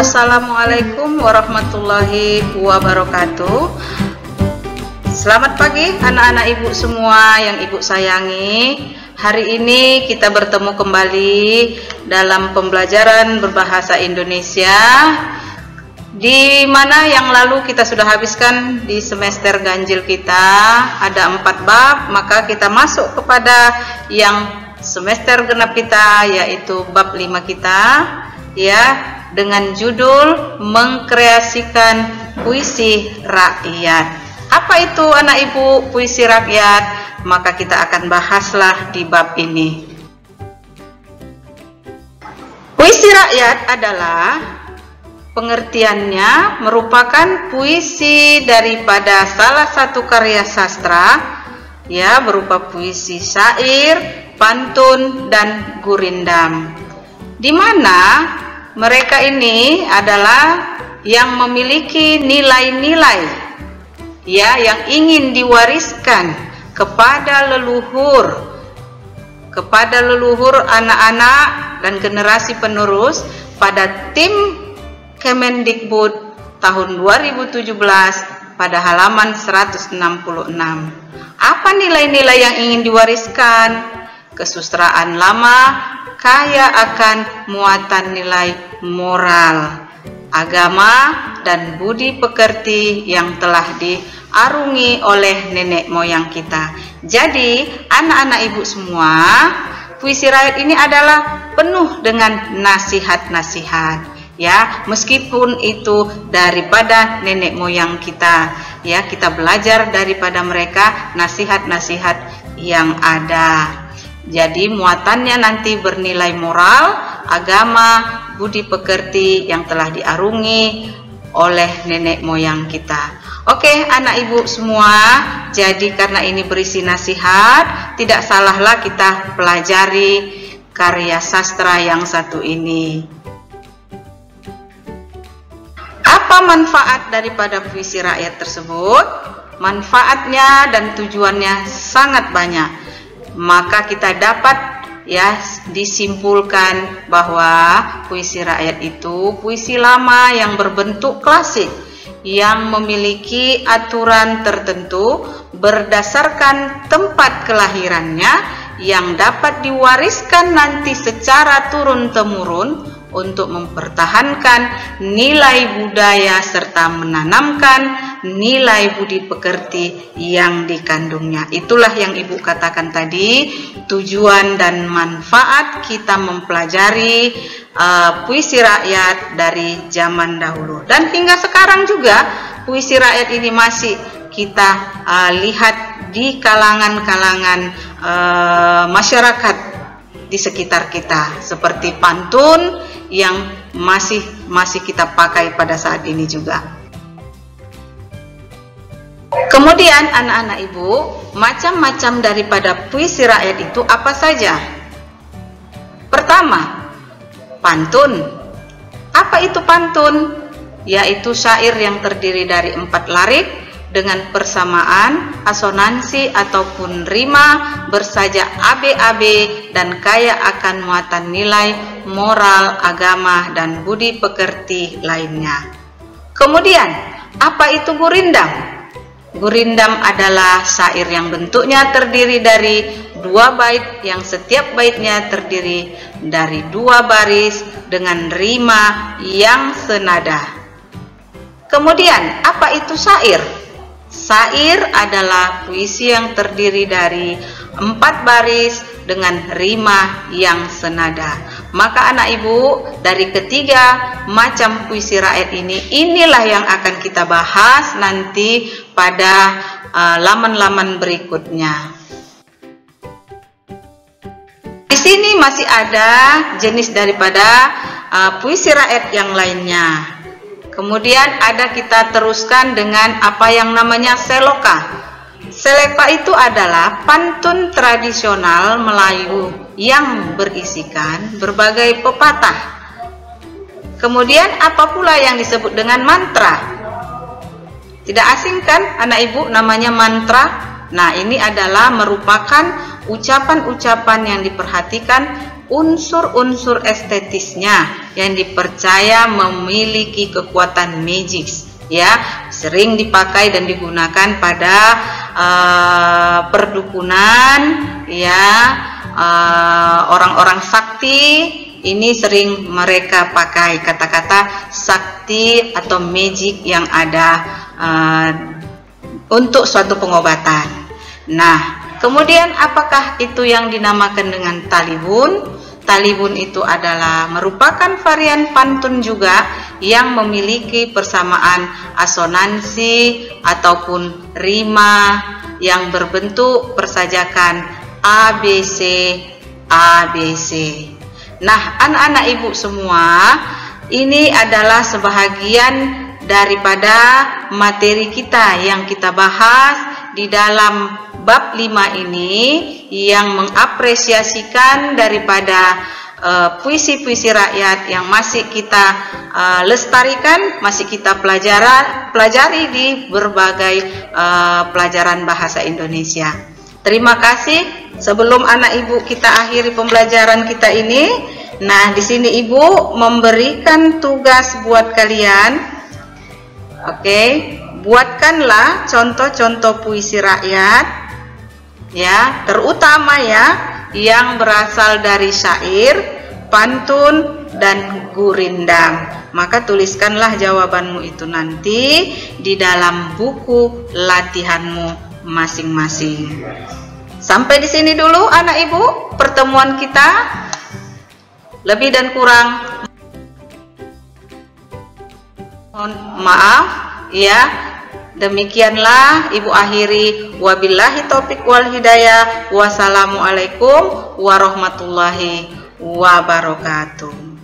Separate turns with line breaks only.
Assalamualaikum warahmatullahi wabarakatuh. Selamat pagi anak-anak ibu semua yang ibu sayangi. Hari ini kita bertemu kembali dalam pembelajaran berbahasa Indonesia, di mana yang lalu kita sudah habiskan di semester ganjil kita ada 4 bab, maka kita masuk kepada yang semester genap kita, yaitu bab 5 kita, ya, dengan judul mengkreasikan puisi rakyat. Apa itu anak ibu puisi rakyat? Maka kita akan bahaslah di bab ini. Puisi rakyat adalah pengertiannya merupakan puisi daripada salah satu karya sastra, ya, berupa puisi syair, pantun, dan gurindam, di mana mereka ini adalah yang memiliki nilai-nilai, ya, yang ingin diwariskan kepada leluhur anak-anak dan generasi penerus pada tim Kemendikbud tahun 2017 pada halaman 166. Apa nilai-nilai yang ingin diwariskan? Kesusastraan lama kaya akan muatan nilai moral, agama, dan budi pekerti yang telah diarungi oleh nenek moyang kita. Jadi anak-anak ibu semua, puisi rakyat ini adalah penuh dengan nasihat-nasihat, ya, meskipun itu daripada nenek moyang kita, ya, kita belajar daripada mereka nasihat-nasihat yang ada. Jadi muatannya nanti bernilai moral, agama, budi pekerti yang telah diarungi oleh nenek moyang kita. Oke anak ibu semua, jadi karena ini berisi nasihat, tidak salahlah kita pelajari karya sastra yang satu ini. Apa manfaat daripada puisi rakyat tersebut? Manfaatnya dan tujuannya sangat banyak. Maka kita dapat, ya, disimpulkan bahwa puisi rakyat itu puisi lama yang berbentuk klasik, yang memiliki aturan tertentu berdasarkan tempat kelahirannya, yang dapat diwariskan nanti secara turun-temurun untuk mempertahankan nilai budaya serta menanamkan nilai budi pekerti yang dikandungnya. Itulah yang ibu katakan tadi, tujuan dan manfaat kita mempelajari puisi rakyat dari zaman dahulu. Dan hingga sekarang juga puisi rakyat ini masih kita lihat di kalangan-kalangan masyarakat di sekitar kita, seperti pantun yang masih kita pakai pada saat ini juga. Kemudian anak-anak ibu, macam-macam daripada puisi rakyat itu apa saja? Pertama, pantun. Apa itu pantun? Yaitu syair yang terdiri dari 4 larik dengan persamaan, asonansi ataupun rima, bersaja AB-AB dan kaya akan muatan nilai moral, agama, dan budi pekerti lainnya. Kemudian, apa itu gurindam? Gurindam adalah syair yang bentuknya terdiri dari 2 bait yang setiap baitnya terdiri dari 2 baris dengan rima yang senada. Kemudian, apa itu syair? Syair adalah puisi yang terdiri dari 4 baris dengan rima yang senada. Maka anak ibu, dari ketiga macam puisi rakyat ini, inilah yang akan kita bahas nanti pada laman-laman berikutnya. Di sini masih ada jenis daripada puisi rakyat yang lainnya. Kemudian kita teruskan dengan apa yang namanya seloka. Seloka itu adalah pantun tradisional Melayu yang berisikan berbagai pepatah. Kemudian apa pula yang disebut dengan mantra? Tidak asing kan anak ibu namanya mantra? Nah, ini adalah merupakan ucapan-ucapan yang diperhatikan unsur-unsur estetisnya, yang dipercaya memiliki kekuatan magis, ya, sering dipakai dan digunakan pada perdukunan, ya, orang-orang sakti. Ini sering mereka pakai kata-kata sakti atau magic yang ada untuk suatu pengobatan. Nah, kemudian apakah itu yang dinamakan dengan talibun? Talibun itu adalah merupakan varian pantun juga yang memiliki persamaan asonansi ataupun rima yang berbentuk persajakan ABC ABC. Nah, anak-anak ibu semua, ini adalah sebahagian daripada materi kita yang kita bahas di dalam bab 5 ini, yang mengapresiasikan daripada puisi-puisi rakyat yang masih kita lestarikan, masih kita pelajari di berbagai pelajaran bahasa Indonesia. Terima kasih. Sebelum anak ibu kita akhiri pembelajaran kita ini, nah di sini ibu memberikan tugas buat kalian. Oke, buatkanlah contoh-contoh puisi rakyat, ya, terutama ya yang berasal dari syair, pantun, dan gurindam. Maka tuliskanlah jawabanmu itu nanti di dalam buku latihanmu masing-masing. Sampai di sini dulu anak ibu pertemuan kita. Lebih dan kurang mohon maaf, ya. Demikianlah ibu akhiri. Wabillahi taufik wal hidayah. Wassalamualaikum warahmatullahi wabarakatuh.